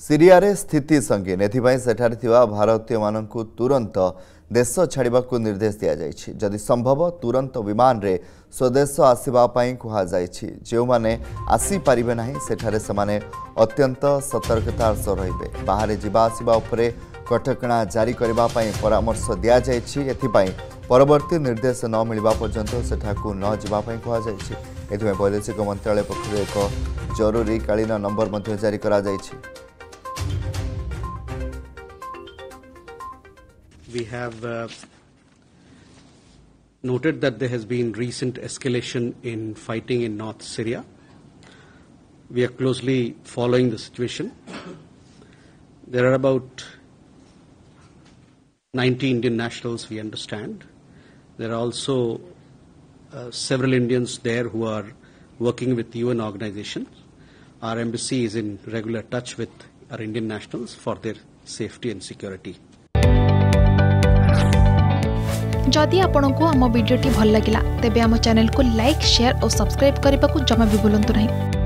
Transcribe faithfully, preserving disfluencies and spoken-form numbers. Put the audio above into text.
Syria रे स्थिति संगीन एथिपाई सेठारे थिबा भारतीय माननकु तुरंत देश छाड़ाकू निर्देश दिया जायछि। जदि संभव तुरंत विमान रे स्वदेश आसीबा पई कुहा जायछि। जेउ माने आसी परिबे नाही सेठारे समाने अत्यंत सतर्कतार सह रहिबे। बाहरे जिबा आसीबा उपरे कटकणा जारी करबा पई परामर्श दिया जायछि। एथिपाई परवर्ती निर्देश न मिलबा पर्यंत सेठाकू न जिबा पई कुहा जायछि। एथिमे वैदेशिक मंत्रालय पक्षरु एक जरूरी कालीन नंबर मध्ये जारी करा जायछि। We have uh, noted that there has been recent escalation in fighting in North Syria. We are closely following the situation. There are about ninety Indian nationals, we understand. There are also uh, several Indians there who are working with U N organizations. Our embassy is in regular touch with our Indian nationals for their safety and security. जदि आपंक आम भिडी भल लगा तेब आम channel को like share और subscribe करने को जमा भी भूलु नहीं।